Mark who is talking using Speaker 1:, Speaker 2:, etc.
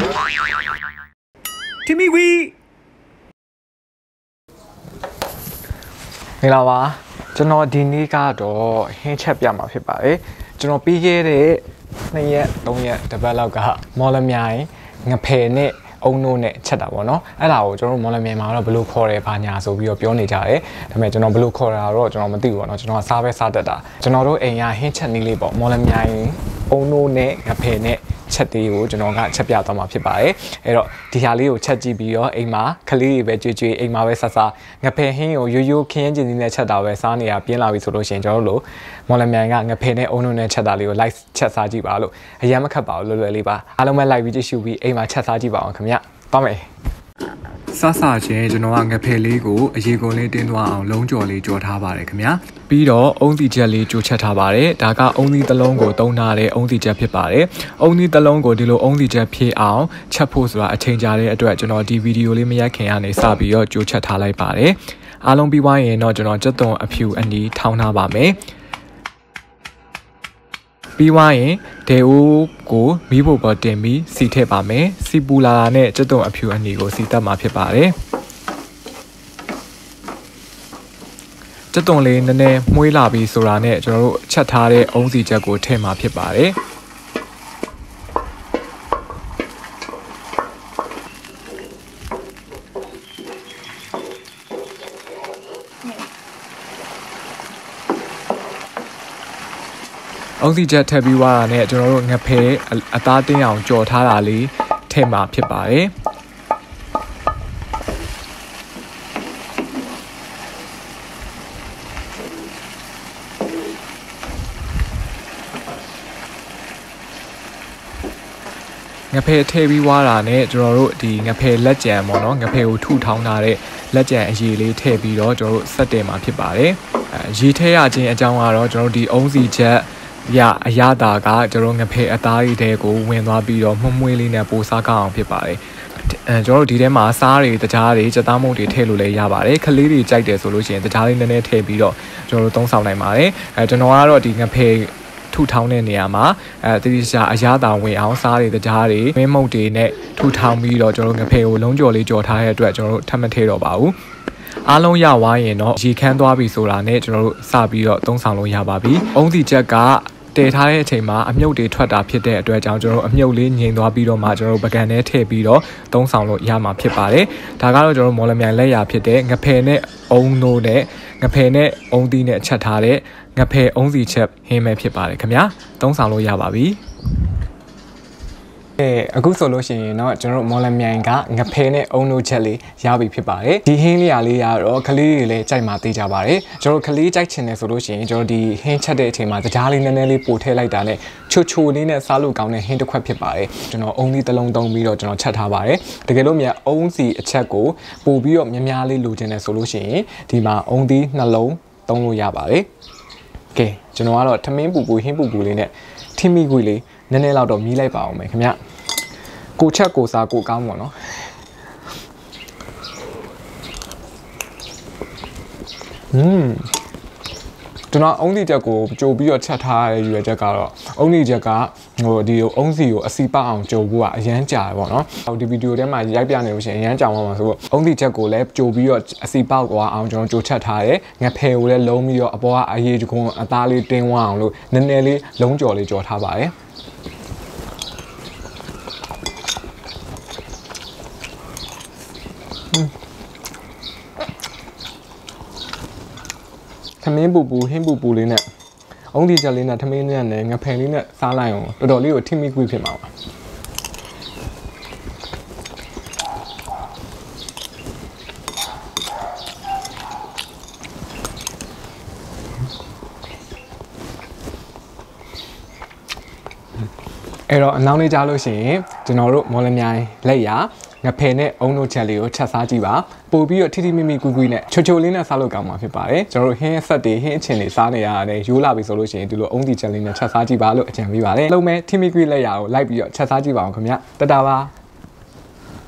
Speaker 1: Timmy we မင်္ဂလာပါကျွန်တော်ဒီနေ့ကတော့ဟင်းချက်ပြမှာဖြစ်ပါတယ်ကျွန်တော်ပြီးခဲ့တဲ့2ရက်3ရက်တစ်ပတ်လောက်ကမော်လမြိုင်ငဖယ်နဲ့အုံနို့နဲ့ချက်တာပေါ့နော်အဲ့ဒါကိုကျွန်တော်မော်လမြိုင်မှာတော့ဘယ်လိုခေါ်ရဲဘာညာဆိုပြီးတော့ပြောနေကြတယ်ဒါပေမဲ့ကျွန်တော်ဘယ်လိုခေါ်တာတော့ကျွန်တော်မသိဘူးပေါ့နော်ကျွန်တော်စားပဲစားတတ်တာကျွန်တော်တို့အိမ်ကဟင်းချက်နည်းလေးပေါ့မော်လမြိုင်အုံနို့နဲ့ငဖယ်နဲ့ချက်သေးကိုကျွန်တော်ကချက်ပြသွားမှာဖြစ်ပါတယ်အဲ့တော့ဒီဟာလေးကိုချက်ကြည့်ပြီးတော့အိမ်မှာခလေးတွေပဲကြွေကြွေအိမ်မှာပဲဆဆငဖယ်ဟင်းကိုရိုးရိုးခင်းကျင်နေနဲ့ချက်တာပဲစားနေရပြင်းလာပြီဆိုလို့ရှိရင်ကျွန်တော်တို့မော်လမြိုင်ကငဖယ်နဲ့အုံနို့နဲ့ချက်တာလေးကို live ချက်စားကြည့်ပါလို့အရင်မခတ်ပါဘူးလွယ်လွယ်လေးပါအားလုံးပဲ live ပြီးကြည့်ရှုပြီးအိမ်မှာချက်စားကြည့်ပါအောင်ခင်ဗျသွားမယ်စစချင်းကျွန်တော်ကငဖယ်လေးကိုအရေကုန်လေးတင်းသွားအောင်လုံးကြော်လေးကြော်ထားပါတယ်ခင်ဗျာပြီးတော့အုံးသီချက်လေးကြိုချက်ထားပါတယ်ဒါကအုံးသီတစ်လုံးကိုသုံးထားတဲ့အုံးသီချက်ဖြစ်ပါတယ်အုံးသီတစ်လုံးကိုဒီလိုအုံးသီချက်ဖြည့်အောင်ချက်ဖို့ဆိုတာအချိန်ကြာတဲ့အတွက်ကျွန်တော်ဒီဗီဒီယိုလေးမရိုက်ခင်ကနေစပြီးတော့ကြိုချက်ထားလိုက်ပါတယ်အားလုံးပြီးသွားရင်တော့ကျွန်တော်ကြက်သွန်အဖြူအနီးထောင်းထားပါမယ်ပြီးွားရင်ဒေအိုးကိုမီးဖို့ပေါ်တင်ပြီးစီထည့်ပါမယ်စီပူလာတာနဲ့ကြက်သွန်အဖြူအနီကိုစီတက်မှာဖြစ်ပါတယ်ကြက်သွန်လေးနည်းနည်းမှုေးလာပြီးဆိုတာနဲ့ကျွန်တော်တို့ချက်ထားတဲ့အုံးစီချက်ကိုထည့်မှာဖြစ်ပါတယ်အုံးစီချက်ထည့်ပြီးွားတာနဲ့ကျွန်တော်တို့ငဖယ်အသားတင်းအောင်ကြော်ထားတာလေးထည့်မှာဖြစ်ပါတယ်ငဖယ်ထည့်ပြီးွားတာနဲ့ကျွန်တော်တို့ဒီငဖယ်လက်ကြံပေါ့နော်ငဖယ်ကိုထုထောင်းထားတဲ့လက်ကြံအရည်လေးထည့်ပြီးတော့ကျွန်တော်တို့ဆက်တင်မှာဖြစ်ပါတယ်ရေထည့်ရခြင်းအကြောင်းကတော့ကျွန်တော်တို့ဒီအုံးစီချက်အရသာကကျွန်တော်ငဖယ်အသားရည်တွေကိုဝင်သွားပြီးတော့မှုမွှေးလေးနဲ့ပိုစားကောင်းအောင်ဖြစ်ပါတယ်ကျွန်တော်တို့ဒီထဲမှာစားတွေတကြားတွေစက်သားမုန့်တွေထည့်လို့လည်းရပါတယ်ခလေးတွေကြိုက်တယ်ဆိုလို့ရှိရင်တကြားလေးနည်းနည်းထည့်ပြီးတော့ကျွန်တော်တို့သုံးဆောင်နိုင်ပါတယ်ကျွန်တော်ကတော့ဒီငဖယ်ထုထောင်းတဲ့နေရာမှာတတိယအရသာဝင်အောင်စားတွေတကြားတွေမင်းမုတ်တွေနဲ့ထုထောင်းပြီးတော့ကျွန်တော်ငဖယ်ကိုလုံးကြော်လေးကြော်ထားတဲ့အတွက်ကျွန်တော်တို့ထပ်မထည့်တော့ပါဘူးအားလုံးရသွားရင်တော့ရေခမ်းသွားပြီဆိုတာနဲ့ကျွန်တော်တို့စပြီးတော့သုံးဆောင်လို့ရပါပြီအုံးစီချက်ကတည်ထားတဲ့အချိန်မှာအမြုပ်တွေထွက်တာဖြစ်တဲ့အတွက်ကြောင့်ကျွန်တော်တို့အမြုပ်လေးငြိမ်သွားပြီးတော့မှကျွန်တော်တို့ပကံထဲထည့်ပြီးတော့သုံးဆောင်လို့ရမှာဖြစ်ပါတယ်ဒါကတော့ကျွန်တော်တို့မော်လမြိုင်လက်ရာဖြစ်တဲ့ငဖယ်နဲ့အုံနိုးနဲ့ငဖယ်နဲ့အုံးသီးနဲ့ချက်ထားတဲ့ငဖယ်အုံးစီချက်ဟင်းပဲဖြစ်ပါတယ်ခင်ဗျာသုံးဆောင်လို့ရပါပြီအခုဆိုလို့ရှိရင်တော့ကျွန်တော်တို့မော်လမြိုင်ကငဖယ်နဲ့အုံနိုးချက်လေးရပြီဖြစ်ပါတယ်ဒီဟင်းလေးကတော့ကလေးတွေလည်းကြိုက်မှသိကြပါတယ်ကျွန်တော်ကလေးကြိုက်ချင်တယ်ဆိုလို့ရှိရင်ကျွန်တော်ဒီဟင်းချက်တဲ့အချိန်မှာကြားလေးနည်းနည်းလေးပို့ထည့်လိုက်တာနဲ့ချိုလေးနဲ့စားလို့ကောင်းတဲ့ဟင်းတစ်ခွက်ဖြစ်ပါတယ်ကျွန်တော်အုံးသီးတစ်လုံးသုံးပြီးတော့ကျွန်တော်ချက်ထားပါတယ်တကယ်လို့မြန်အုံးစီအချက်ကိုပို့ပြီးတော့များလေးလိုချင်တယ်ဆိုလို့ရှိရင်ဒီမှာအုံးသီးနှလုံးသုံးလို့ရပါတယ်ကဲကျွန်တော်ကတော့ထမင်းပူပူဟင်းပူပူလေးနဲ့ထင်းမိခွေလေးနည်းနည်းတော့မီးလိုက်ပါအောင်မယ်ခင်ဗျကိုချက်ကိုစားကိုကောင်းပါတော့ကျွန်တော်အုံးသီးချက်ကိုကြိုပြီးတော့ချက်ထားတဲ့ရွယ်ချက်ကတော့အုံးသီးချက်ကဟိုဒီအုံးစီကိုအစီပအောင်ကြိုဖို့ကအရန်ကြာတယ်ပေါ့နော်ဒီဗီဒီယိုထဲမှာရိုက်ပြနေလို့ရှိရင်အရန်ကြာသွားမှာဆိုတော့အုံးသီးချက်ကိုလည်းကြိုပြီးတော့အစီပေါက်သွားအောင်ကျွန်တော်ကြိုချက်ထားတယ်ငဖယ်ကိုလည်းလုံးပြီးတော့အပေါ်ကအရေးကွန်အသားလေးတင်းဝအောင်လို့နည်းနည်းလေးလုံးကြော်လေးကြော်ထားပါတယ်ထမင်းပူပူဟင်းပူပူလေးနဲ့အုံးသီးချက်လေးနဲ့ထမင်းနဲ့ငဖယ်လေးနဲ့စားလိုက်အောင်တော်တော်လေးကိုထိမိကွေးဖြစ်မှာပါအဲ့တော့အနောက်လေးကြားလို့ရှိရင်ကျွန်တော်တို့မော်လမြိုင်လက်ရငဖယ်နဲ့အုံနို့ချက်လေးကိုချက်စားကြည့်ပါပို့ပြီးတော့ထိထိမိမိကွီးကွီးနဲ့ချိုလေးနဲ့စားလို့ကောင်းမှာဖြစ်ပါတယ်ကျွန်တော်တို့ဟင်းဆက်တွေဟင်းအချင်တွေစားနေရတယ်ရိုးလာပြီဆိုလို့ရှိရင်ဒီလိုအုံးတီချက်လေးနဲ့ချက်စားကြည့်ပါလို့အကြံပေးပါတယ်လုံးမဲ့ထိမိကွီးလက်ရကိုလိုက်ပြီးတော့ချက်စားကြည့်ပါအောင်ခင်ဗျတတာပါ